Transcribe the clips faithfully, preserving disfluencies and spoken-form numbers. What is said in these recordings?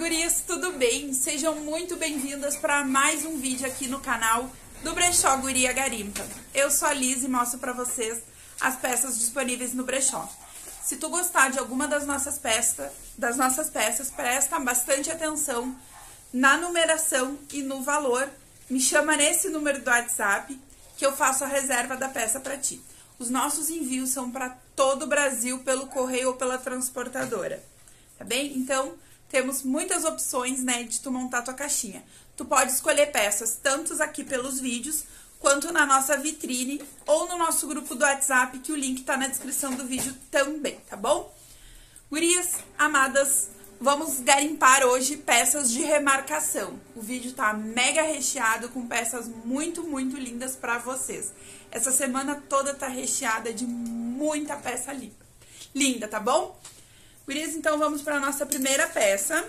gurias, tudo bem? Sejam muito bem-vindas para mais um vídeo aqui no canal do Brechó Guria Garimpa. Eu sou a Liz e mostro para vocês as peças disponíveis no brechó. Se tu gostar de alguma das nossas peças, das nossas peças, presta bastante atenção na numeração e no valor. Me chama nesse número do WhatsApp que eu faço a reserva da peça para ti. Os nossos envios são para todo o Brasil pelo correio ou pela transportadora, tá bem? Então, temos muitas opções, né, de tu montar tua caixinha. Tu pode escolher peças, tanto aqui pelos vídeos, quanto na nossa vitrine ou no nosso grupo do WhatsApp, que o link tá na descrição do vídeo também, tá bom? Gurias, amadas, vamos garimpar hoje peças de remarcação. O vídeo tá mega recheado com peças muito, muito lindas pra vocês. Essa semana toda tá recheada de muita peça linda, linda, tá bom? Gurias, então vamos para a nossa primeira peça.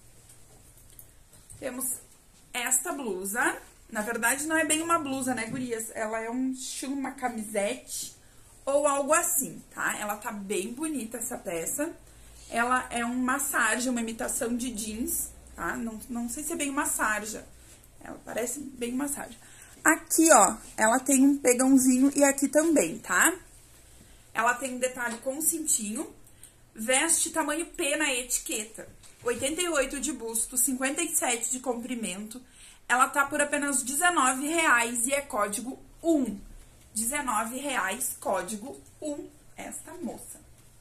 Temos esta blusa. Na verdade, não é bem uma blusa, né, gurias? Ela é um estilo uma camisete ou algo assim, tá? Ela tá bem bonita, essa peça. Ela é uma sarja, uma imitação de jeans, tá? Não, não sei se é bem uma sarja. Ela parece bem uma sarja. Aqui, ó, ela tem um pegãozinho e aqui também, tá? Ela tem um detalhe com cintinho. Veste tamanho P na etiqueta, oitenta e oito de busto, cinquenta e sete de comprimento. Ela tá por apenas dezenove reais e é código um. dezenove reais, código um, esta moça.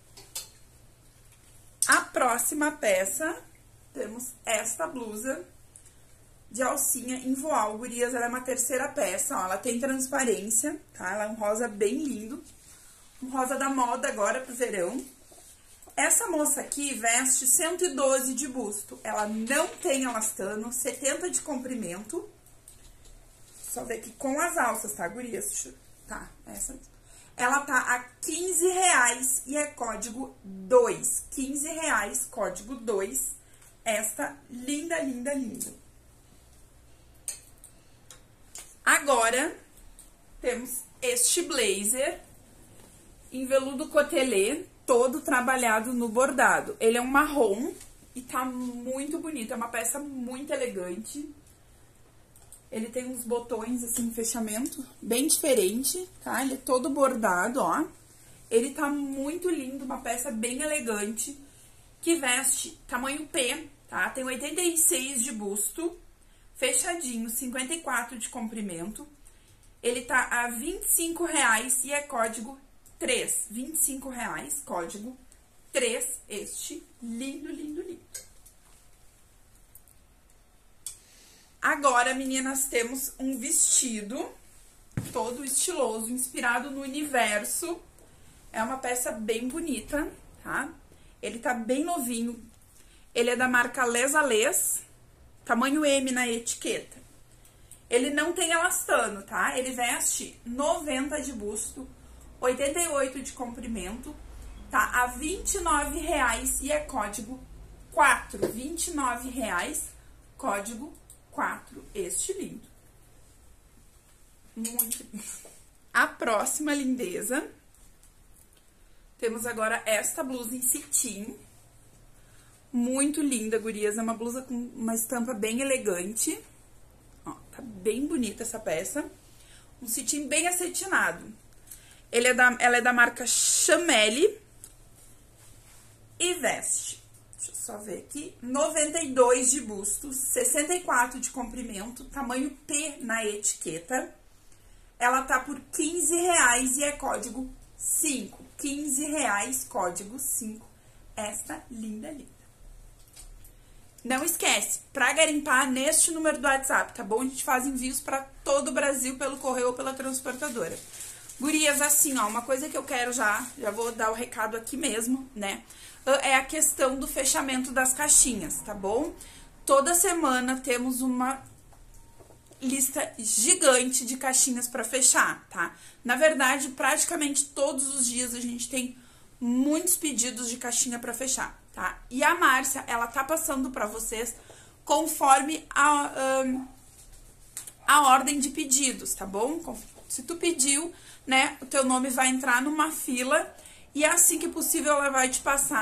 A próxima peça, temos esta blusa de alcinha em voal, gurias. Ela é uma terceira peça, ó, ela tem transparência, tá? Ela é um rosa bem lindo, um rosa da moda agora pro verão. Essa moça aqui veste cento e doze de busto, ela não tem elastano, setenta de comprimento. Só ver aqui com as alças, tá, gurias? Tá, essa. Ela tá a quinze reais e é código dois. quinze reais, código dois. Esta linda, linda, linda. Agora, temos este blazer em veludo cotelê, todo trabalhado no bordado. Ele é um marrom e tá muito bonito, é uma peça muito elegante. Ele tem uns botões, assim, fechamento bem diferente, tá? Ele é todo bordado, ó. Ele tá muito lindo, uma peça bem elegante, que veste tamanho P, tá? Tem oitenta e seis de busto, fechadinho, cinquenta e quatro de comprimento. Ele tá a vinte e cinco reais e é código três, vinte e cinco reais, código três, este lindo, lindo, lindo. Agora, meninas, temos um vestido todo estiloso, inspirado no universo. É uma peça bem bonita, tá? Ele tá bem novinho. Ele é da marca Les a Les, tamanho M na etiqueta. Ele não tem elastano, tá? Ele veste noventa de busto, oitenta e oito de comprimento, tá a vinte e nove reais e é código quatro, vinte e nove reais, código quatro, este lindo. Muito lindo. A próxima lindeza, temos agora esta blusa em cetim, muito linda, gurias, é uma blusa com uma estampa bem elegante, ó, tá bem bonita essa peça, um cetim bem acetinado. Ele é da, ela é da marca Chameli e veste, deixa eu só ver aqui, noventa e dois de busto, sessenta e quatro de comprimento, tamanho P na etiqueta. Ela tá por quinze reais e é código cinco, quinze reais, código cinco, esta linda, linda. Não esquece, pra garimpar neste número do WhatsApp, tá bom? A gente faz envios pra todo o Brasil pelo correio ou pela transportadora. Gurias, assim, ó, uma coisa que eu quero já, já vou dar o recado aqui mesmo, né? É a questão do fechamento das caixinhas, tá bom? Toda semana temos uma lista gigante de caixinhas pra fechar, tá? Na verdade, praticamente todos os dias a gente tem muitos pedidos de caixinha pra fechar, tá? E a Márcia, ela tá passando pra vocês conforme a, um, a ordem de pedidos, tá bom? Se tu pediu, né, o teu nome vai entrar numa fila e assim que possível ela vai te passar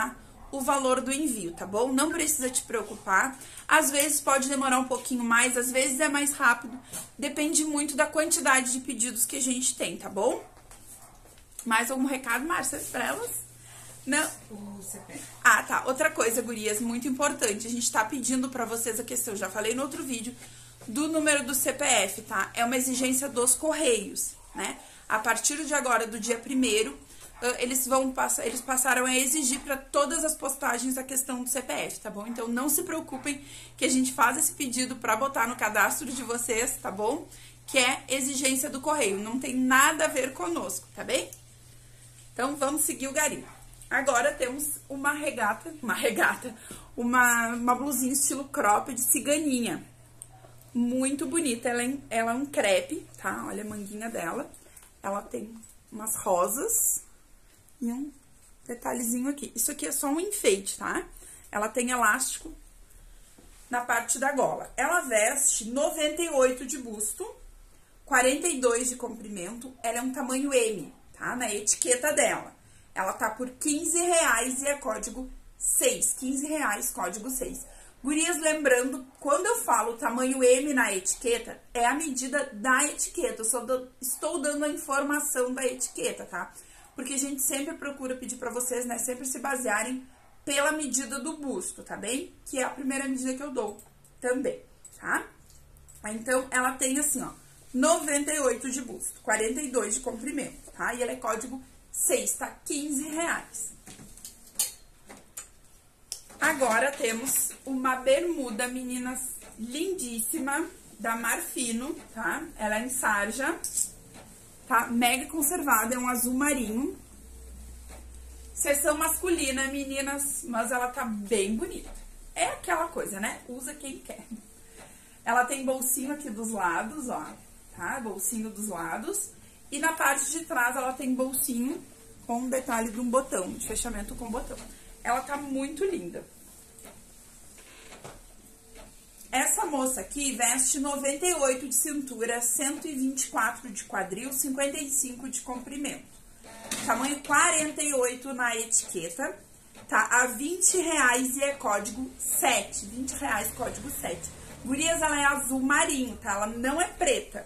o valor do envio, tá bom? Não precisa te preocupar. Às vezes pode demorar um pouquinho mais, às vezes é mais rápido. Depende muito da quantidade de pedidos que a gente tem, tá bom? Mais algum recado, Márcia, pra elas? Não. O C P F. Ah, tá. Outra coisa, gurias, muito importante. A gente tá pedindo pra vocês a questão, já falei no outro vídeo, do número do C P F, tá? É uma exigência dos Correios, né? A partir de agora, do dia primeiro, eles vão passar, eles passaram a exigir para todas as postagens a questão do C P F, tá bom? Então não se preocupem que a gente faz esse pedido para botar no cadastro de vocês, tá bom? Que é exigência do correio, não tem nada a ver conosco, tá bem? Então vamos seguir o garimpo. Agora temos uma regata, uma regata, uma, uma blusinha estilo cropped de ciganinha. Muito bonita, ela é, ela é um crepe, tá? Olha a manguinha dela. Ela tem umas rosas e um detalhezinho aqui. Isso aqui é só um enfeite, tá? Ela tem elástico na parte da gola. Ela veste noventa e oito de busto, quarenta e dois de comprimento. Ela é um tamanho M, tá? Na etiqueta dela. Ela tá por quinze reais e é código seis. quinze reais, código seis. Gurias, lembrando, quando eu falo tamanho M na etiqueta, é a medida da etiqueta. Eu só do, estou dando a informação da etiqueta, tá? Porque a gente sempre procura pedir pra vocês, né, sempre se basearem pela medida do busto, tá bem? Que é a primeira medida que eu dou também, tá? Então, ela tem assim, ó, noventa e oito de busto, quarenta e dois de comprimento, tá? E ela é código seis, tá? quinze reais. Agora temos uma bermuda, meninas, lindíssima, da Marfino, tá? Ela é em sarja, tá? Mega conservada, é um azul marinho. Seção masculina, meninas, mas ela tá bem bonita. É aquela coisa, né? Usa quem quer. Ela tem bolsinho aqui dos lados, ó, tá? Bolsinho dos lados. E na parte de trás ela tem bolsinho com um detalhe de um botão, de fechamento com botão. Ela tá muito linda. Essa moça aqui veste noventa e oito de cintura, cento e vinte e quatro de quadril, cinquenta e cinco de comprimento. Tamanho quarenta e oito na etiqueta, tá? A vinte reais e é código sete. vinte reais, código sete. Gurias, ela é azul marinho, tá? Ela não é preta.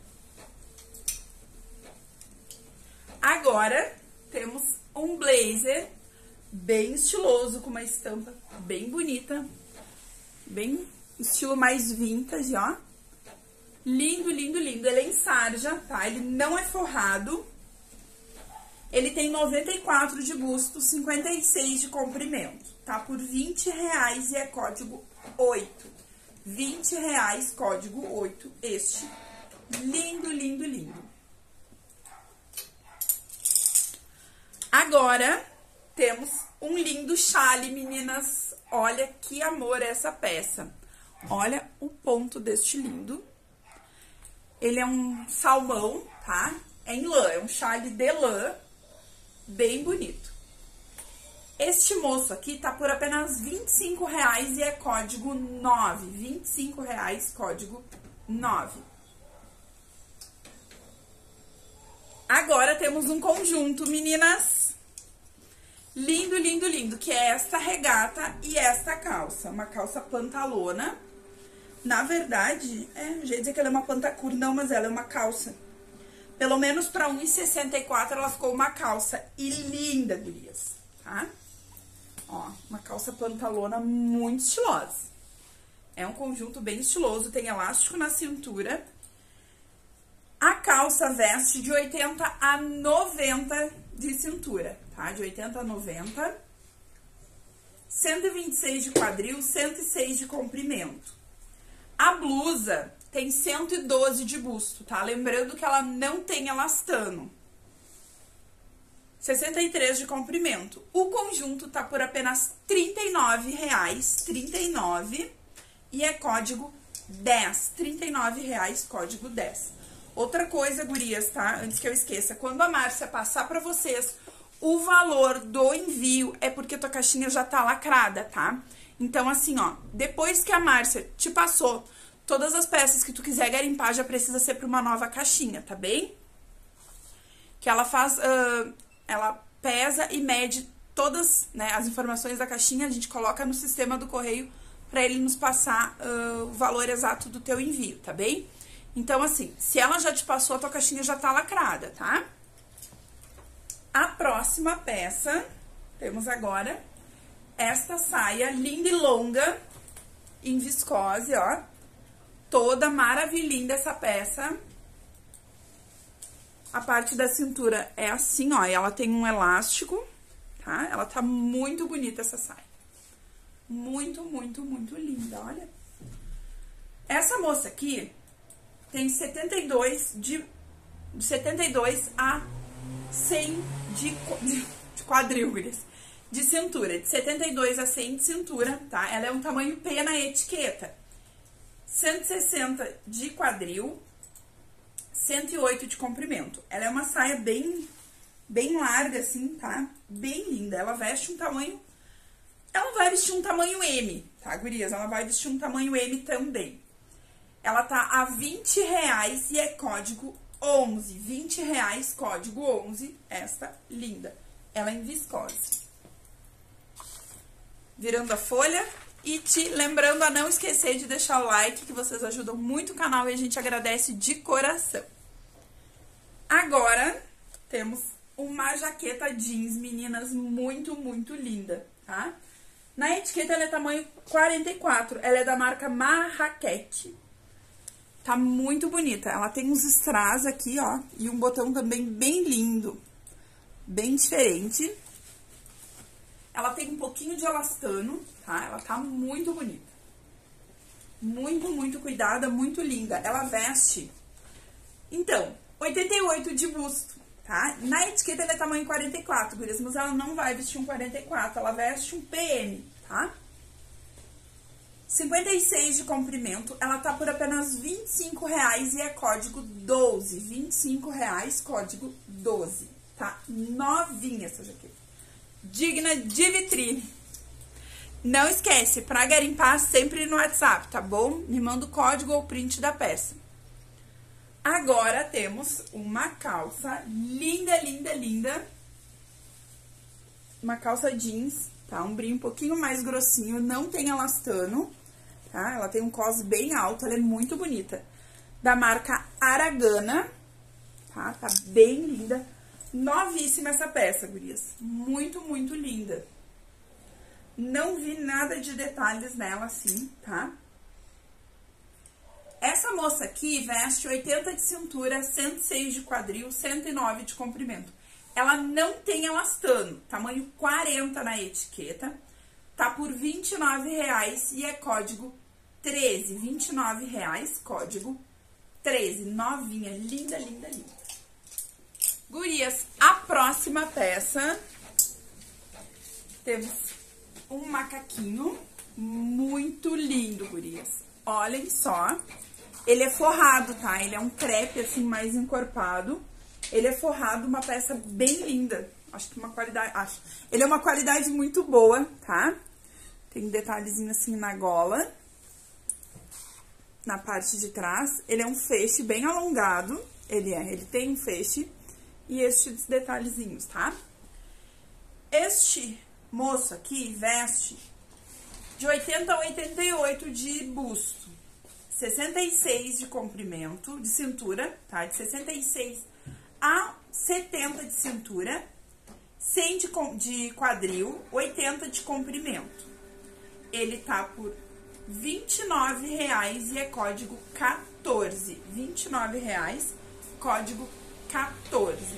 Agora, temos um blazer bem estiloso, com uma estampa bem bonita, bem estilo mais vintage, ó. Lindo, lindo, lindo. Ele é em sarja, tá? Ele não é forrado. Ele tem noventa e quatro de busto, cinquenta e seis de comprimento, tá? Por vinte reais e é código oito. vinte reais, código oito. Este lindo, lindo, lindo. Agora, temos um lindo chale, meninas. Olha que amor essa peça. Olha o ponto deste lindo. Ele é um salmão, tá? É em lã, é um chale de lã, bem bonito. Este moço aqui tá por apenas vinte e cinco reais e é código nove. vinte e cinco reais, código nove. Agora temos um conjunto, meninas. Lindo, lindo, lindo, que é esta regata e esta calça. Uma calça pantalona. Na verdade, é, já ia dizer que ela é uma pantacur, não, mas ela é uma calça. Pelo menos para um e sessenta e quatro ela ficou uma calça. E linda, gurias, tá? Ó, uma calça pantalona muito estilosa. É um conjunto bem estiloso, tem elástico na cintura. A calça veste de oitenta a noventa de cintura, tá? De oitenta a noventa. cento e vinte e seis de quadril, cento e seis de comprimento. A blusa tem cento e doze de busto, tá? Lembrando que ela não tem elastano. sessenta e três de comprimento. O conjunto tá por apenas trinta e nove reais, trinta e nove, e é código dez, trinta e nove reais, código dez. Outra coisa, gurias, tá? Antes que eu esqueça, quando a Márcia passar pra vocês o valor do envio, é porque tua caixinha já tá lacrada, tá? Então, assim, ó, depois que a Márcia te passou todas as peças que tu quiser garimpar, já precisa ser pra uma nova caixinha, tá bem? Que ela faz, uh, ela pesa e mede todas, né, as informações da caixinha, a gente coloca no sistema do correio para ele nos passar uh, o valor exato do teu envio, tá bem? Então, assim, se ela já te passou, a tua caixinha já tá lacrada, tá? A próxima peça, temos agora esta saia linda e longa, em viscose, ó. Toda maravilhinda essa peça. A parte da cintura é assim, ó, e ela tem um elástico, tá? Ela tá muito bonita essa saia. Muito, muito, muito linda, olha. Essa moça aqui tem setenta e dois de, de setenta e dois a cem de, de quadril, de cintura. De setenta e dois a cem de cintura, tá? Ela é um tamanho P na etiqueta. cento e sessenta de quadril, cento e oito de comprimento. Ela é uma saia bem, bem larga, assim, tá? Bem linda. Ela veste um tamanho... Ela vai vestir um tamanho M, tá, gurias? Ela vai vestir um tamanho M também. Ela tá a vinte reais e é código onze. vinte reais, código onze, esta linda. Ela é em viscose. Virando a folha e te lembrando a não esquecer de deixar o like, que vocês ajudam muito o canal e a gente agradece de coração. Agora, temos uma jaqueta jeans, meninas, muito, muito linda, tá? Na etiqueta ela é tamanho quarenta e quatro, ela é da marca Marrakech. Tá muito bonita, ela tem uns strass aqui, ó, e um botão também bem lindo, bem diferente. Ela tem um pouquinho de elastano, tá? Ela tá muito bonita. Muito, muito cuidada, muito linda. Ela veste, então, oitenta e oito de busto, tá? Na etiqueta ela é tamanho quarenta e quatro, gurias, mas ela não vai vestir um quarenta e quatro, ela veste um P M, tá? cinquenta e seis de comprimento, ela tá por apenas vinte e cinco reais e é código doze. vinte e cinco reais, código doze, tá? Novinha essa jaqueta. Digna de vitrine. Não esquece, pra garimpar sempre no WhatsApp, tá bom? Me manda o código ou print da peça. Agora temos uma calça linda, linda, linda. Uma calça jeans, tá? Um brim um pouquinho mais grossinho, não tem elastano, tá? Ela tem um cos bem alto, ela é muito bonita. Da marca Aragana, tá? Tá bem linda. Novíssima essa peça, gurias. Muito, muito linda. Não vi nada de detalhes nela assim, tá? Essa moça aqui veste oitenta de cintura, cento e seis de quadril, cento e nove de comprimento. Ela não tem elastano, tamanho quarenta na etiqueta. Tá por vinte e nove reais e é código treze. vinte e nove reais, código treze. Novinha, linda, linda, linda. Gurias, a próxima peça, temos um macaquinho muito lindo, gurias. Olhem só, ele é forrado, tá? Ele é um crepe, assim, mais encorpado. Ele é forrado, uma peça bem linda. Acho que uma qualidade, acho. Ele é uma qualidade muito boa, tá? Tem um detalhezinho assim na gola, na parte de trás. Ele é um feixe bem alongado, ele é, ele tem um feixe. E estes detalhezinhos, tá? Este moço aqui veste de oitenta a oitenta e oito de busto, sessenta e seis de comprimento, de cintura, tá? De sessenta e seis a setenta de cintura, cem de, de quadril, oitenta de comprimento. Ele tá por vinte e nove reais e é código quatorze. vinte e nove reais, código quatorze.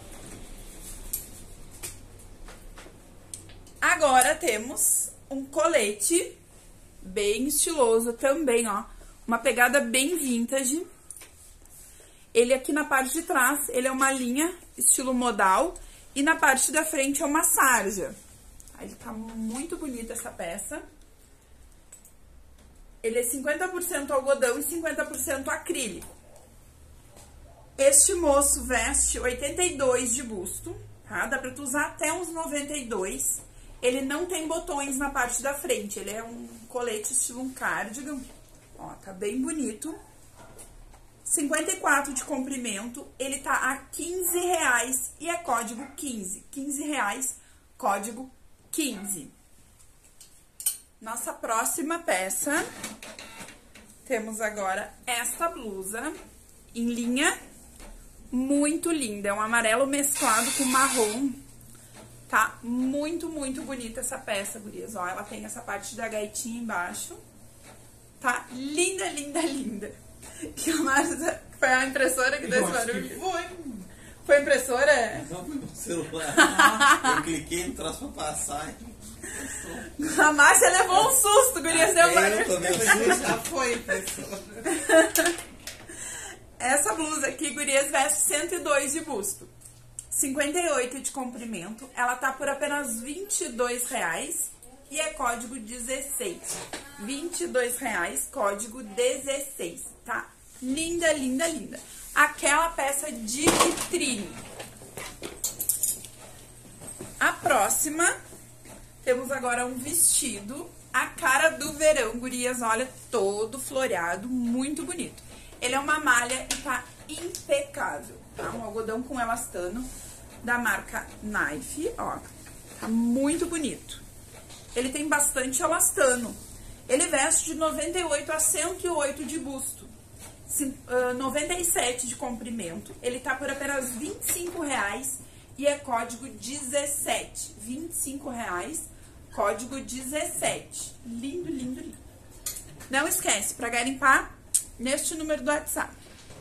Agora temos um colete bem estiloso também, ó. Uma pegada bem vintage. Ele aqui na parte de trás, ele é uma linha estilo modal. E na parte da frente é uma sarja. Ele tá muito bonita essa peça. Ele é cinquenta por cento algodão e cinquenta por cento acrílico. Este moço veste oitenta e dois de busto, tá? Dá pra tu usar até uns noventa e dois. Ele não tem botões na parte da frente, ele é um colete estilo um cardigan. Ó, tá bem bonito. cinquenta e quatro de comprimento, ele tá a quinze reais e é código quinze. quinze reais, código quinze. Nossa próxima peça, temos agora esta blusa em linha, muito linda. É um amarelo mesclado com marrom. Tá muito, muito bonita essa peça, gurias. Ó, ela tem essa parte da gaitinha embaixo. Tá linda, linda, linda. Que a Marcia... Foi a impressora que deu esse barulho? Foi. Foi a impressora? Não, foi no celular. Eu cliquei no troço pra passar. A Márcia levou um susto, gurias. Deu Eu tomei um susto, já foi impressora. Essa blusa aqui, gurias, veste cento e dois de busto. cinquenta e oito de comprimento. Ela tá por apenas vinte e dois reais. E é código dezesseis. vinte e dois reais, código dezesseis, tá? Linda, linda, linda. Aquela peça de vitrine. A próxima, temos agora um vestido, a cara do verão, gurias, olha, todo floreado, muito bonito. Ele é uma malha e tá impecável, tá? Um algodão com elastano da marca Knife, ó, tá muito bonito. Ele tem bastante elastano. Ele veste de noventa e oito a cento e oito de busto. noventa e sete de comprimento. Ele tá por apenas vinte e cinco reais e é código dezessete. vinte e cinco reais, código dezessete. Lindo, lindo, lindo. Não esquece, para garimpar, neste número do WhatsApp.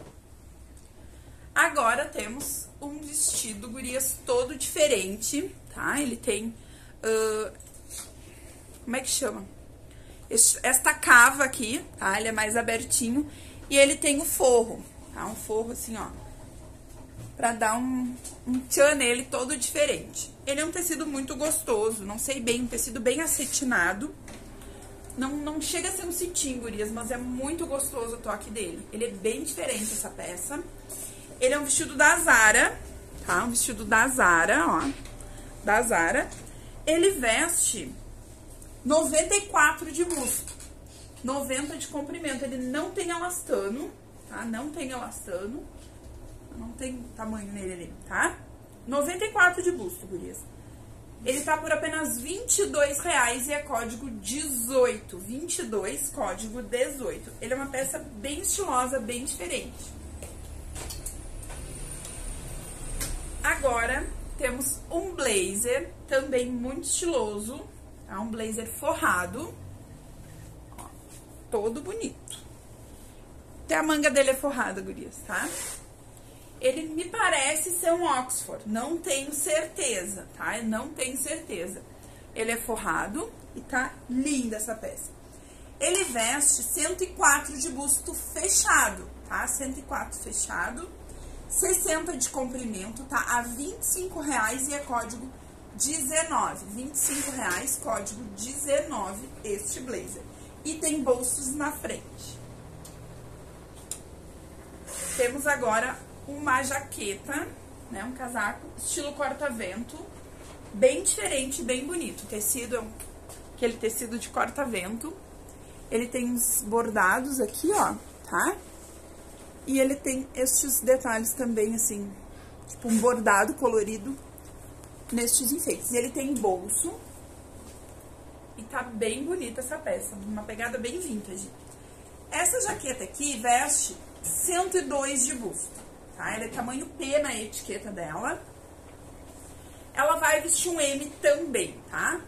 Agora temos um vestido, gurias, todo diferente, tá? Ele tem... Uh, como é que chama? Esta cava aqui, tá? Ele é mais abertinho. E ele tem o forro, tá? Um forro assim, ó. Pra dar um, um tchan nele todo diferente. Ele é um tecido muito gostoso, não sei bem, um tecido bem acetinado. Não, não chega a ser um cetim, gurias, mas é muito gostoso o toque dele. Ele é bem diferente, essa peça. Ele é um vestido da Zara, tá? Um vestido da Zara, ó. Da Zara. Ele veste noventa e quatro de busto. noventa de comprimento. Ele não tem elastano, tá? Não tem elastano. Não tem tamanho nele, tá? noventa e quatro de busto, gurias. Ele tá por apenas vinte e dois reais e é código dezoito. vinte e dois, código dezoito. Ele é uma peça bem estilosa, bem diferente. Agora, temos um blazer, também muito estiloso, tá? Um blazer forrado, ó, todo bonito. Até a manga dele é forrada, gurias, tá? Ele me parece ser um Oxford, não tenho certeza, tá? Não tenho certeza. Ele é forrado e tá linda essa peça. Ele veste cento e quatro de busto fechado, tá? cento e quatro fechado, sessenta de comprimento, tá? A vinte e cinco reais e é código dezenove. vinte e cinco reais, código dezenove, este blazer. E tem bolsos na frente. Temos agora uma jaqueta, né, um casaco estilo corta-vento, bem diferente, bem bonito. O tecido é um, aquele tecido de corta-vento. Ele tem uns bordados aqui, ó, tá? E ele tem estes detalhes também, assim, tipo um bordado colorido nestes enfeites. E ele tem bolso e tá bem bonita essa peça, uma pegada bem vintage. Essa jaqueta aqui veste cento e dois de busto. Tá? Ela é tamanho P na etiqueta dela. Ela vai vestir um M também, tá?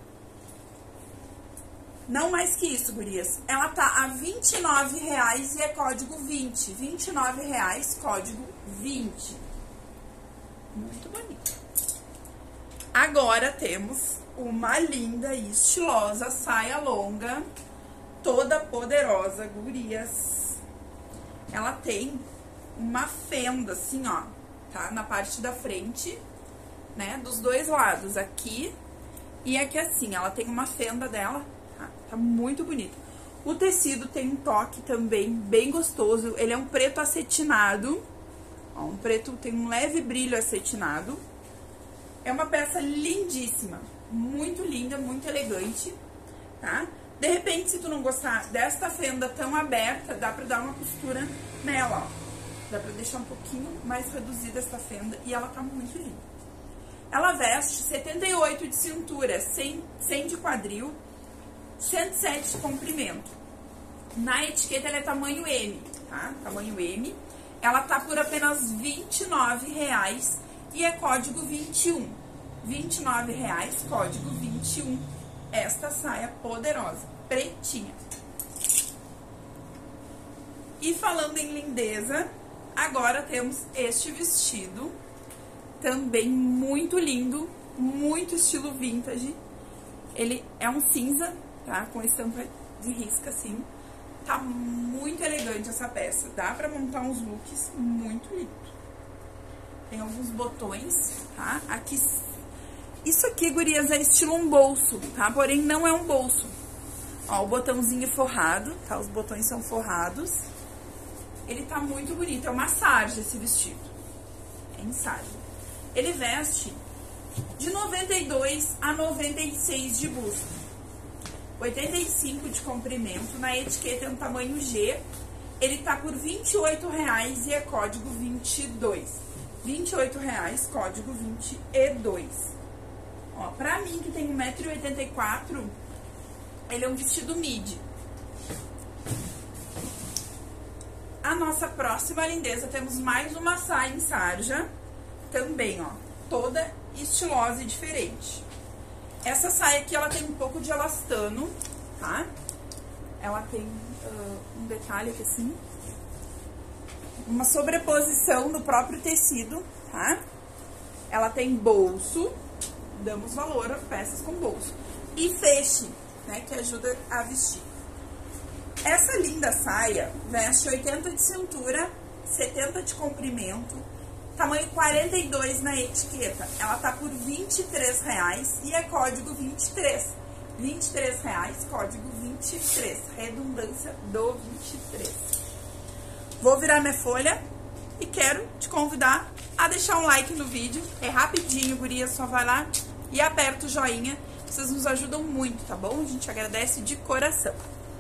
Não mais que isso, gurias. Ela tá a vinte e nove reais e é código vinte. vinte e nove reais, código vinte. Muito bonito. Agora temos uma linda e estilosa saia longa, toda poderosa, gurias. Ela tem uma fenda assim, ó, tá? Na parte da frente, né? Dos dois lados, aqui e aqui assim. Ela tem uma fenda dela, tá? Tá muito bonito. O tecido tem um toque também bem gostoso. Ele é um preto acetinado, ó, um preto, tem um leve brilho acetinado. É uma peça lindíssima, muito linda, muito elegante, tá? De repente, se tu não gostar desta fenda tão aberta, dá pra dar uma costura nela, ó. Dá pra deixar um pouquinho mais reduzida essa fenda e ela tá muito linda. Ela veste setenta e oito de cintura, cem, cem de quadril, cento e sete de comprimento. Na etiqueta ela é tamanho M, tá? Tamanho M. Ela tá por apenas vinte e nove reais e é código vinte e um. vinte e nove reais, código vinte e um. Esta saia poderosa, pretinha. E falando em lindeza, agora temos este vestido, também muito lindo, muito estilo vintage. Ele é um cinza, tá? Com estampa de risca, assim. Tá muito elegante essa peça, dá pra montar uns looks muito lindos. Tem alguns botões, tá? Aqui, isso aqui, gurias, é estilo um bolso, tá? Porém, não é um bolso. Ó, o botãozinho forrado, tá? Os botões são forrados. Ele tá muito bonito, é uma sarja esse vestido. É em sarja. Ele veste de noventa e dois a noventa e seis de busto. oitenta e cinco de comprimento, na etiqueta é um tamanho G. Ele tá por vinte e oito reais e é código vinte e dois. vinte e oito reais, código vinte e dois. Ó, pra mim, que tem um metro e oitenta e quatro, ele é um vestido midi. A nossa próxima lindeza, temos mais uma saia em sarja, também, ó, toda estilosa e diferente. Essa saia aqui, ela tem um pouco de elastano, tá? Ela tem uh, um detalhe aqui assim, uma sobreposição do próprio tecido, tá? Ela tem bolso, damos valor a peças com bolso, e feixe, né, que ajuda a vestir. Essa linda saia veste oitenta de cintura, setenta de comprimento, tamanho quarenta e dois na etiqueta. Ela tá por vinte e três reais e é código vinte e três. vinte e três reais, código vinte e três. Redundância do vinte e três. Vou virar minha folha e quero te convidar a deixar um like no vídeo. É rapidinho, guria, só vai lá e aperta o joinha. Vocês nos ajudam muito, tá bom? A gente agradece de coração.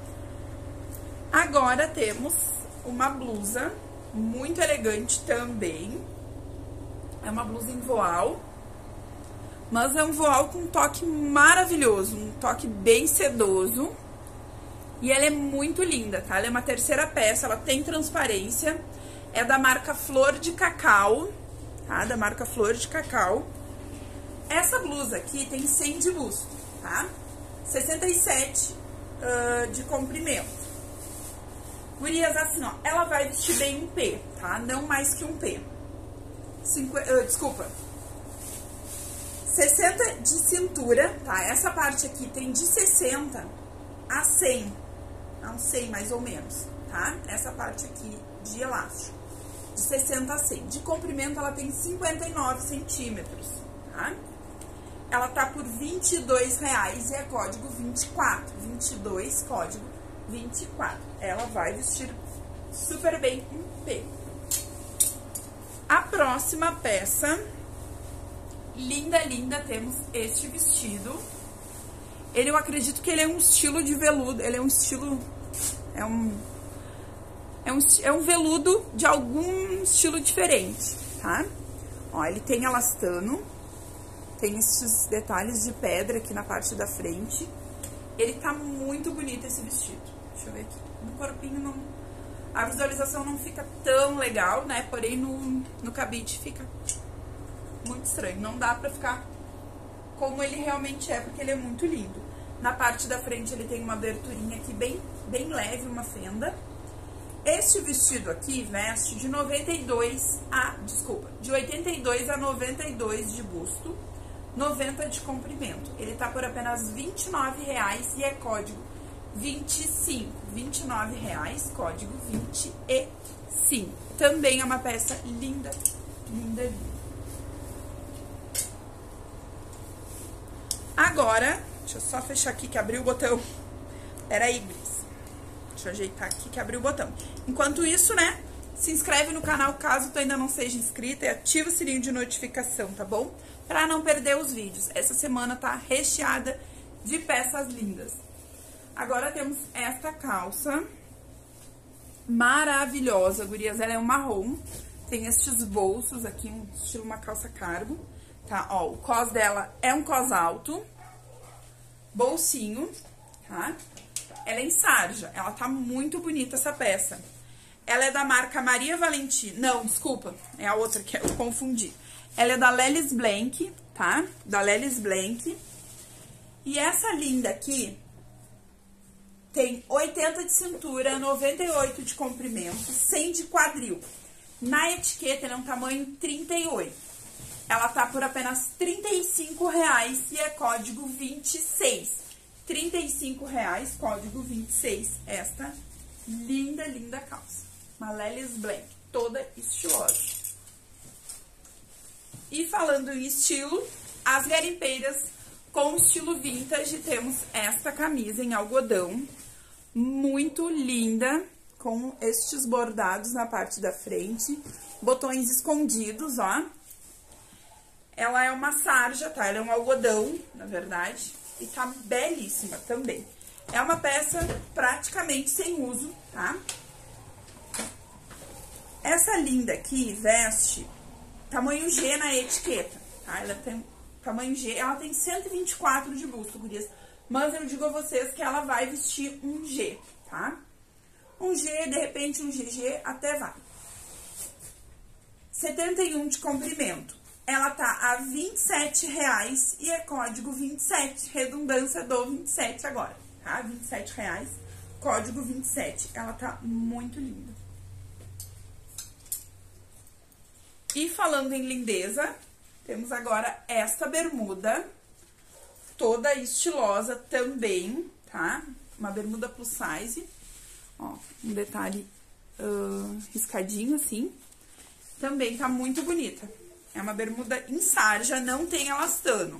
Agora temos uma blusa muito elegante também. É uma blusa em voal, mas é um voal com um toque maravilhoso, um toque bem sedoso. E ela é muito linda, tá? Ela é uma terceira peça, ela tem transparência. É da marca Flor de Cacau, tá? Da marca Flor de Cacau. Essa blusa aqui tem cem de busto, tá? sessenta e sete uh, de comprimento. Gurias, assim, ó, ela vai vestir bem um P, tá? Não mais que um P. Cinqu... Uh, desculpa. sessenta de cintura, tá? Essa parte aqui tem de sessenta a cem. A um cem mais ou menos, tá? Essa parte aqui de elástico. De sessenta a cem. De comprimento, ela tem cinquenta e nove centímetros, tá? Ela tá por vinte e dois reais e é código vinte e quatro. vinte e dois, código vinte e quatro. Ela vai vestir super bem um P. A próxima peça, linda, linda, temos este vestido. Ele, eu acredito que ele é um estilo de veludo, ele é um estilo, é um, é um, é um veludo de algum estilo diferente, tá? Ó, ele tem elastano, tem esses detalhes de pedra aqui na parte da frente. Ele tá muito bonito esse vestido. Deixa eu ver aqui. No corpinho não... A visualização não fica tão legal, né? Porém, no, no cabide fica muito estranho. Não dá pra ficar como ele realmente é, porque ele é muito lindo. Na parte da frente, ele tem uma aberturinha aqui bem, bem leve, uma fenda. Este vestido aqui veste de noventa e dois a... Desculpa, de oitenta e dois a noventa e dois de busto, noventa de comprimento. Ele tá por apenas vinte e nove reais e é código vinte e cinco. vinte e nove reais, código vinte e cinco. Também é uma peça linda, linda, linda. Agora, deixa eu só fechar aqui que abriu o botão. Peraí, Gris. Deixa eu ajeitar aqui que abriu o botão. Enquanto isso, né, se inscreve no canal caso tu ainda não seja inscrita e ativa o sininho de notificação, tá bom? Pra não perder os vídeos. Essa semana tá recheada de peças lindas. Agora temos esta calça maravilhosa, gurias. Ela é um marrom, tem estes bolsos aqui, um estilo uma calça cargo. tá? Ó, o cós dela é um cós alto, bolsinho, tá? Ela é em sarja, ela tá muito bonita essa peça. Ela é da marca Maria Valentina, não, desculpa, é a outra que eu confundi. Ela é da Lelis Blank, tá? Da Lelis Blank. E essa linda aqui tem oitenta de cintura, noventa e oito de comprimento, cem de quadril. Na etiqueta, ela é um tamanho trinta e oito. Ela tá por apenas trinta e cinco reais e é código vinte e seis. trinta e cinco reais, código vinte e seis. Esta linda, linda calça. Uma Lelis Blank, toda estilosa. E falando em estilo, as garimpeiras com estilo vintage, temos esta camisa em algodão, muito linda, com estes bordados na parte da frente, botões escondidos, ó. Ela é uma sarja, tá? Ela é um algodão, na verdade, e tá belíssima também. É uma peça praticamente sem uso, tá? Essa linda aqui veste tamanho G na etiqueta, tá? Ela tem tamanho G, ela tem cento e vinte e quatro de busto, gurias. Mas eu digo a vocês que ela vai vestir um G, tá? Um G, de repente um G G, até vai. setenta e um de comprimento. Ela tá a vinte e sete reais e é código vinte e sete, redundância do vinte e sete agora, tá? vinte e sete reais, código vinte e sete. Ela tá muito linda. E falando em lindeza, temos agora esta bermuda, toda estilosa também, tá? Uma bermuda plus size, ó, um detalhe uh, riscadinho assim. Também tá muito bonita. É uma bermuda em sarja, não tem elastano.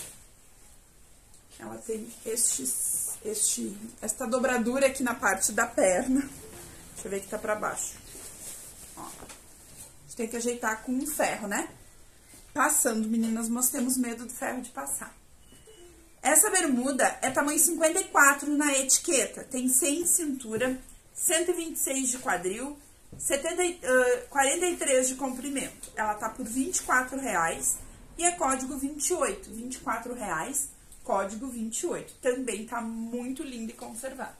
Ela tem estes, este, esta dobradura aqui na parte da perna. Deixa eu ver que tá pra baixo. Ó. A gente tem que ajeitar com um ferro, né? Passando, meninas, nós temos medo do ferro de passar. Essa bermuda é tamanho cinquenta e quatro na etiqueta. Tem cem de cintura, cento e vinte e seis de quadril, setenta, uh, quarenta e três de comprimento. Ela tá por vinte e quatro reais e é código vinte e oito. vinte e quatro reais, código vinte e oito. Também tá muito linda e conservada.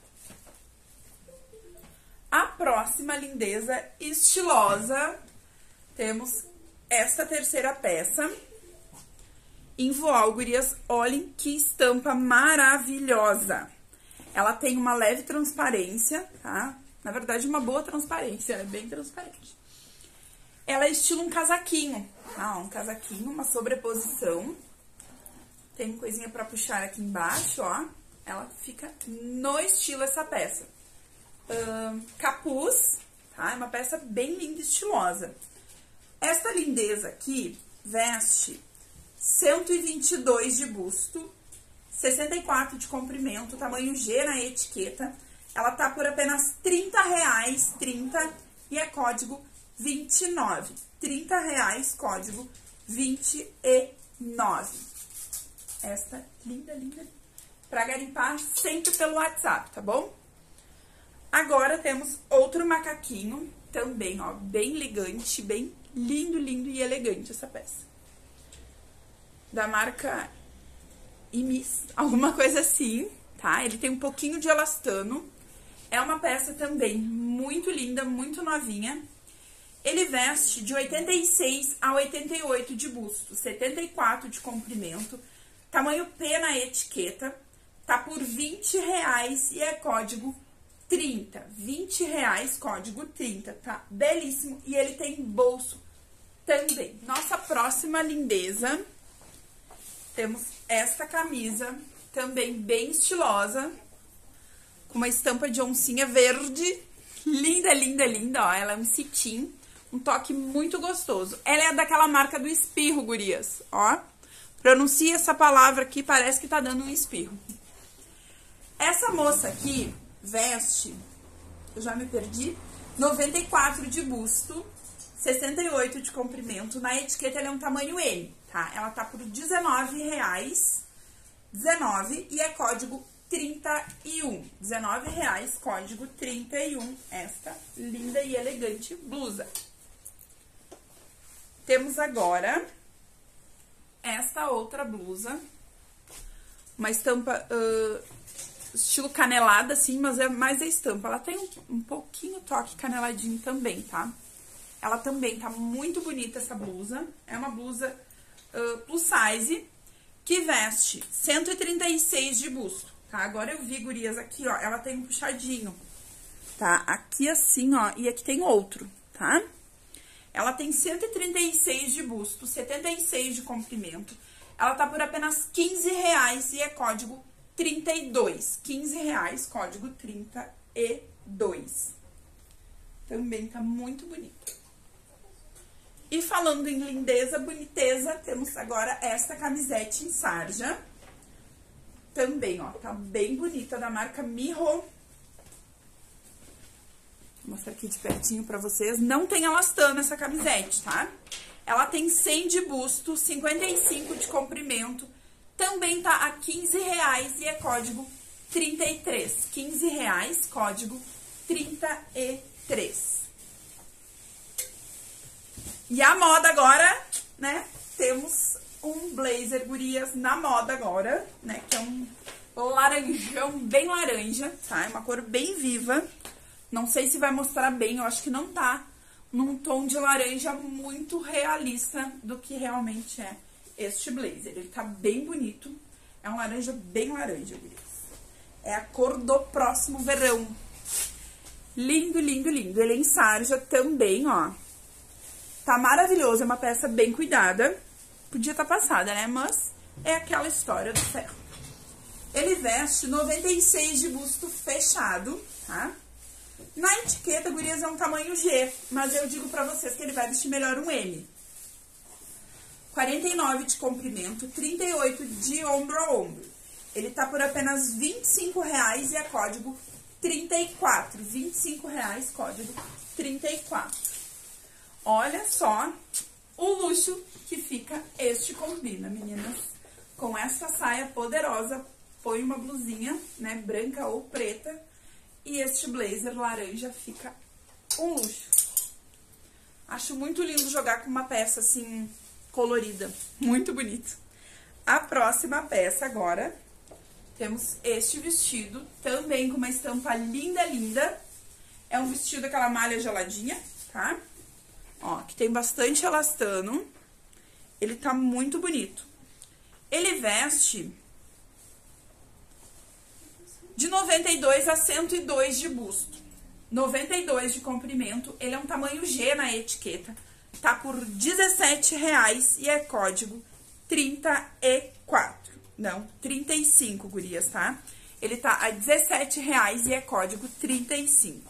A próxima lindeza estilosa, temos esta terceira peça em voal, gurias. Olhem que estampa maravilhosa. Ela tem uma leve transparência, tá? Na verdade, uma boa transparência, ela é bem transparente. Ela é estilo um casaquinho, tá? Um casaquinho, uma sobreposição. Tem coisinha pra puxar aqui embaixo, ó. Ela fica no estilo essa peça. Uh, capuz, tá? É uma peça bem linda e estilosa. Esta lindeza aqui veste cento e vinte e dois de busto, sessenta e quatro de comprimento, tamanho G na etiqueta. Ela tá por apenas trinta reais, trinta, e é código vinte e nove. trinta reais, código vinte e nove. Esta linda, linda, pra garimpar sempre pelo WhatsApp, tá bom? Agora temos outro macaquinho, também, ó, bem elegante, bem lindo, lindo e elegante essa peça. Da marca Imis, alguma coisa assim, tá? Ele tem um pouquinho de elastano. É uma peça também muito linda, muito novinha. Ele veste de oitenta e seis a oitenta e oito de busto, setenta e quatro de comprimento, tamanho P na etiqueta, tá por vinte reais e é código trinta. vinte reais, código trinta, tá? Belíssimo. E ele tem bolso também. Nossa próxima lindeza, temos esta camisa, também bem estilosa, com uma estampa de oncinha verde, linda, linda, linda, ó, ela é um cetim, um toque muito gostoso. Ela é daquela marca do espirro, gurias, ó, pronuncia essa palavra aqui, parece que tá dando um espirro. Essa moça aqui veste, eu já me perdi, noventa e quatro de busto, sessenta e oito de comprimento, na etiqueta ela é um tamanho M, tá? Ela tá por dezenove reais, dezenove, e é código trinta e um. dezenove reais, código trinta e um, esta linda e elegante blusa. Temos agora esta outra blusa. Uma estampa uh, estilo canelada, assim, mas é mais a estampa. Ela tem um, um pouquinho toque caneladinho também, tá? Ela também tá muito bonita, essa blusa. É uma blusa uh, plus size, que veste cento e trinta e seis de busto, tá? Agora eu vi, gurias, aqui, ó, ela tem um puxadinho, tá? Aqui assim, ó, e aqui tem outro, tá? Ela tem cento e trinta e seis de busto, setenta e seis de comprimento. Ela tá por apenas quinze reais e é código trinta e dois. quinze reais, código trinta e dois. Também tá muito bonito. E falando em lindeza, boniteza, temos agora esta camisete em sarja. Também, ó, tá bem bonita, da marca Miho. Vou mostrar aqui de pertinho pra vocês. Não tem elastano essa camisete, tá? Ela tem cem de busto, cinquenta e cinco de comprimento. Também tá a quinze reais e é código trinta e três. quinze reais, código trinta e três. E a moda agora, né? Temos um blazer, gurias, na moda agora, né? Que é um laranjão, bem laranja, tá? É uma cor bem viva. Não sei se vai mostrar bem, eu acho que não tá num tom de laranja muito realista do que realmente é este blazer. Ele tá bem bonito. É um laranja bem laranja, gurias. É a cor do próximo verão. Lindo, lindo, lindo. Ele é em sarja também, ó. Tá maravilhoso, é uma peça bem cuidada. Podia estar passada, né? Mas é aquela história do ferro. Ele veste noventa e seis de busto fechado, tá? Na etiqueta, gurias, é um tamanho G, mas eu digo pra vocês que ele vai vestir melhor um M. quarenta e nove de comprimento, trinta e oito de ombro a ombro. Ele tá por apenas vinte e cinco reais e é código trinta e quatro. vinte e cinco reais, código trinta e quatro. Olha só o luxo que fica este combina, meninas. Com essa saia poderosa, põe uma blusinha, né, branca ou preta. E este blazer laranja fica um luxo. Acho muito lindo jogar com uma peça assim, colorida. Muito bonito. A próxima peça agora, temos este vestido, também com uma estampa linda, linda. É um vestido daquela malha geladinha, tá? Ó, que tem bastante elastano. Ele tá muito bonito. Ele veste de noventa e dois a cento e dois de busto. noventa e dois de comprimento. Ele é um tamanho G na etiqueta. Tá por dezessete reais e é código trinta e quatro. Não, trinta e cinco, gurias, tá? Ele tá a dezessete reais e é código trinta e cinco.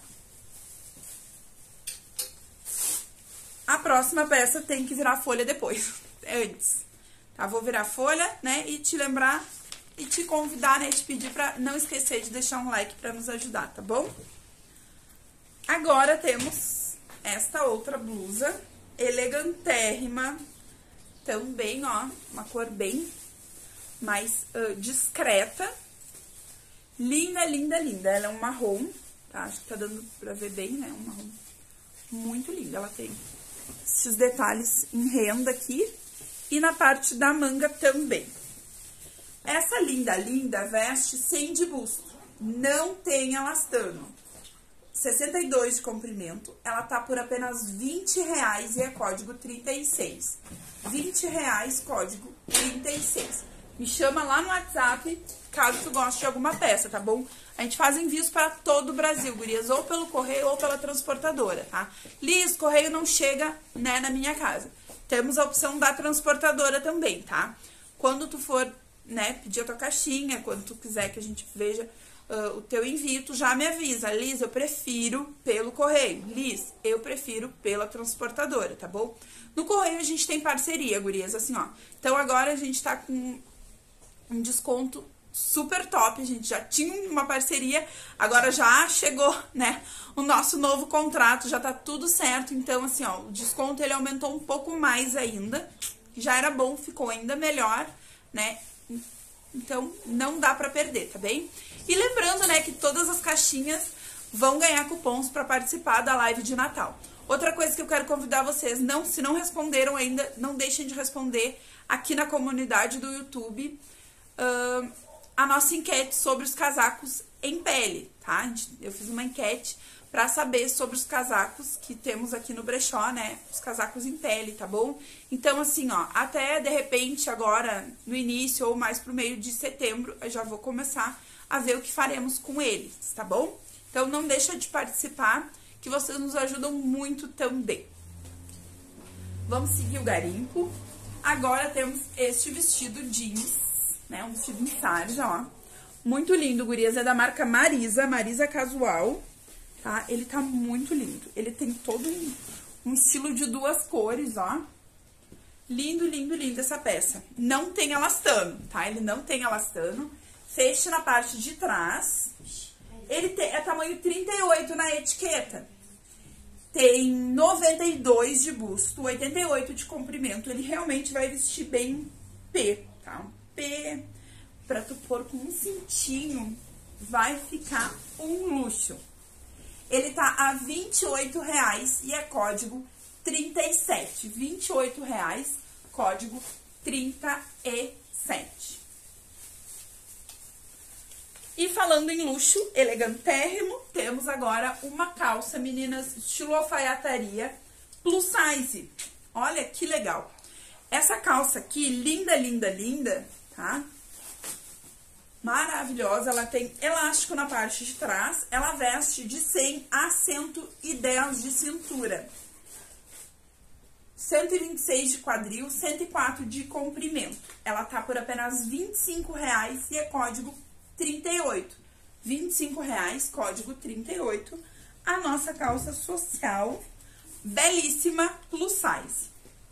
A próxima peça tem que virar folha depois, antes. Tá? Vou virar folha, né? E te lembrar e te convidar, né? Te pedir pra não esquecer de deixar um like pra nos ajudar, tá bom? Agora temos esta outra blusa, elegantérrima. Também, ó, uma cor bem mais uh, discreta. Linda, linda, linda. Ela é um marrom, tá? Acho que tá dando pra ver bem, né? Um marrom muito lindo. Ela tem esses detalhes em renda aqui e na parte da manga também. Essa linda, linda veste cem de busto. Não tem elastano. sessenta e dois de comprimento. Ela tá por apenas vinte reais e é código trinta e seis. vinte reais, código trinta e seis. Me chama lá no WhatsApp, caso tu goste de alguma peça, tá bom? A gente faz envios para todo o Brasil, gurias, ou pelo correio ou pela transportadora, tá? Liz, correio não chega, né, na minha casa. Temos a opção da transportadora também, tá? Quando tu for, né, pedir a tua caixinha, quando tu quiser que a gente veja uh, o teu envio, tu já me avisa. Liz, eu prefiro pelo correio. Liz, eu prefiro pela transportadora, tá bom? No correio a gente tem parceria, gurias, assim, ó. Então agora a gente tá com um desconto super top, a gente já tinha uma parceria, agora já chegou, né, o nosso novo contrato, já tá tudo certo, então assim, ó, o desconto ele aumentou um pouco mais ainda, já era bom, ficou ainda melhor, né, então não dá pra perder, tá bem? E lembrando, né, que todas as caixinhas vão ganhar cupons pra participar da live de Natal. Outra coisa que eu quero convidar vocês, não, se não responderam ainda, não deixem de responder aqui na comunidade do YouTube uh, a nossa enquete sobre os casacos em pele, tá? Eu fiz uma enquete para saber sobre os casacos que temos aqui no brechó, né? Os casacos em pele, tá bom? Então, assim, ó, até de repente agora, no início ou mais pro meio de setembro, eu já vou começar a ver o que faremos com eles, tá bom? Então, não deixa de participar, que vocês nos ajudam muito também. Vamos seguir o garimpo. Agora temos este vestido jeans, né? Um vestido em sarja, ó. Muito lindo, gurias. É da marca Marisa, Marisa Casual. Tá? Ele tá muito lindo. Ele tem todo um, um estilo de duas cores, ó. Lindo, lindo, lindo essa peça. Não tem elastano, tá? Ele não tem elastano. Fecha na parte de trás. Ele tem, é tamanho trinta e oito na etiqueta. Tem noventa e dois de busto, oitenta e oito de comprimento. Ele realmente vai vestir bem P, tá? Um P, pra tu pôr com um cintinho, vai ficar um luxo. Ele tá a vinte e oito reais e é código trinta e sete. vinte e oito reais, código trinta e sete. E falando em luxo, elegantérrimo, temos agora uma calça, meninas, estilo alfaiataria, plus size. Olha que legal. Essa calça aqui, linda, linda, linda, tá? Maravilhosa, ela tem elástico na parte de trás, ela veste de cem a cento e dez de cintura, cento e vinte e seis de quadril, cento e quatro de comprimento. Ela tá por apenas vinte e cinco reais e é código trinta e oito. vinte e cinco reais, código trinta e oito. A nossa calça social, belíssima, plus size.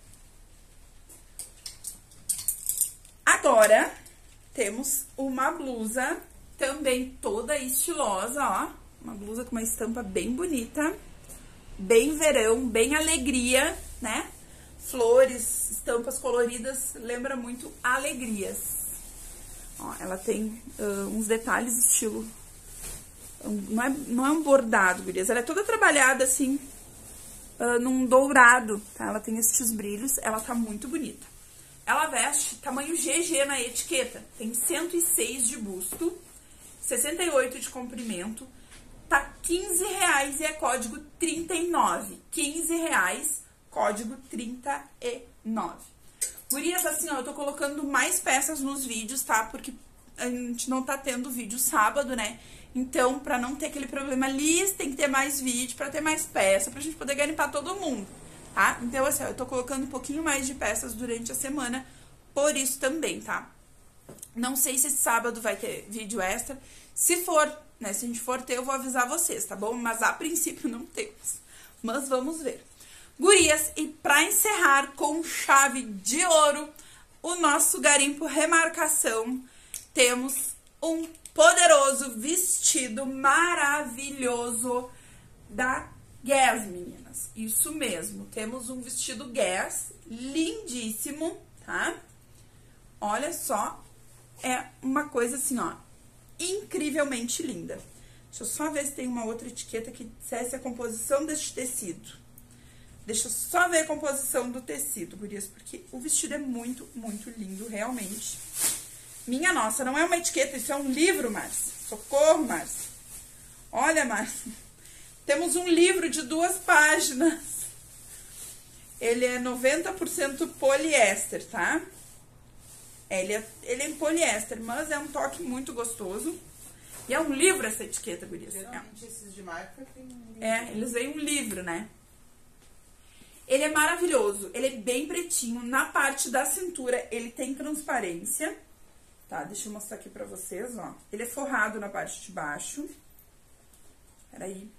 Agora temos uma blusa também toda estilosa, ó. Uma blusa com uma estampa bem bonita, bem verão, bem alegria, né? Flores, estampas coloridas, lembra muito alegrias. Ó, ela tem uh, uns detalhes estilo... Um, não, é, não é um bordado, gurias. Ela é toda trabalhada assim, uh, num dourado, tá? Ela tem estes brilhos, ela tá muito bonita. Ela veste tamanho G G na etiqueta. Tem cento e seis de busto, sessenta e oito de comprimento. Tá quinze reais e é código trinta e nove. quinze reais, código trinta e nove. Gurias, assim, ó, eu tô colocando mais peças nos vídeos, tá? Porque a gente não tá tendo vídeo sábado, né? Então, pra não ter aquele problema ali, tem que ter mais vídeo, pra ter mais peça, pra gente poder garimpar todo mundo, tá? Então, assim, ó, eu tô colocando um pouquinho mais de peças durante a semana, por isso também, tá? Não sei se esse sábado vai ter vídeo extra. Se for, né, se a gente for ter, eu vou avisar vocês, tá bom? Mas a princípio não temos. Mas vamos ver. Gurias, e pra encerrar com chave de ouro o nosso garimpo remarcação, temos um poderoso vestido maravilhoso da Guess, meninas. Isso mesmo, temos um vestido Guess lindíssimo, tá? Olha só, é uma coisa assim, ó, incrivelmente linda. Deixa eu só ver se tem uma outra etiqueta que dissesse a composição deste tecido. Deixa eu só ver a composição do tecido, gurias, porque o vestido é muito, muito lindo, realmente. Minha nossa, não é uma etiqueta, isso é um livro, Márcia. Socorro, Márcia. Olha, Márcia. Temos um livro de duas páginas. Ele é noventa por cento poliéster, tá? Ele é, ele é em poliéster, mas é um toque muito gostoso. E é um livro essa etiqueta, gurias. Geralmente é. Esses de marca tem um livro. É, eles veem um livro, né? Ele é maravilhoso, ele é bem pretinho. Na parte da cintura, ele tem transparência. Tá, deixa eu mostrar aqui pra vocês, ó. Ele é forrado na parte de baixo. Peraí.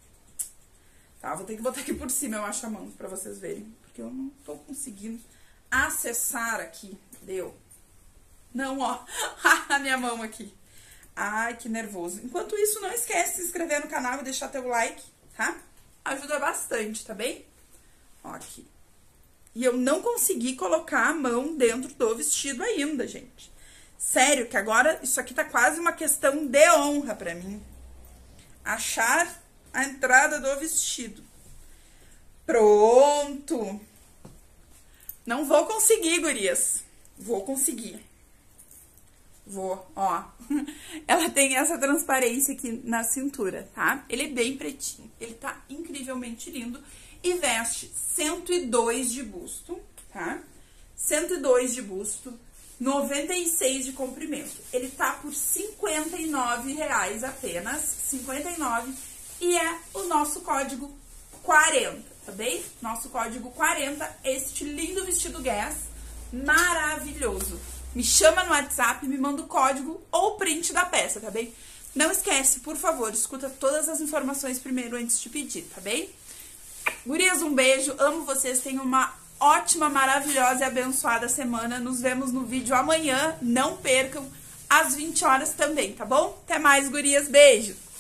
Tá, vou ter que botar aqui por cima, eu acho, a mão, pra vocês verem. Porque eu não tô conseguindo acessar aqui. Deu. Não, ó. A minha mão aqui. Ai, que nervoso. Enquanto isso, não esquece de se inscrever no canal e deixar teu like, tá? Ajuda bastante, tá bem? Ó, aqui. E eu não consegui colocar a mão dentro do vestido ainda, gente. Sério, que agora isso aqui tá quase uma questão de honra pra mim. Achar a entrada do vestido. Pronto. Não vou conseguir, gurias. Vou conseguir. Vou, ó. Ela tem essa transparência aqui na cintura, tá? Ele é bem pretinho. Ele tá incrivelmente lindo. E veste cento e dois de busto, tá? cento e dois de busto, noventa e seis de comprimento. Ele tá por cinquenta e nove reais apenas, cinquenta e nove. E é o nosso código quarenta, tá bem? Nosso código quarenta, este lindo vestido Guess, maravilhoso. Me chama no WhatsApp, me manda o código ou o print da peça, tá bem? Não esquece, por favor, escuta todas as informações primeiro antes de pedir, tá bem? Gurias, um beijo, amo vocês, tenham uma ótima, maravilhosa e abençoada semana. Nos vemos no vídeo amanhã, não percam, às vinte horas também, tá bom? Até mais, gurias, beijo!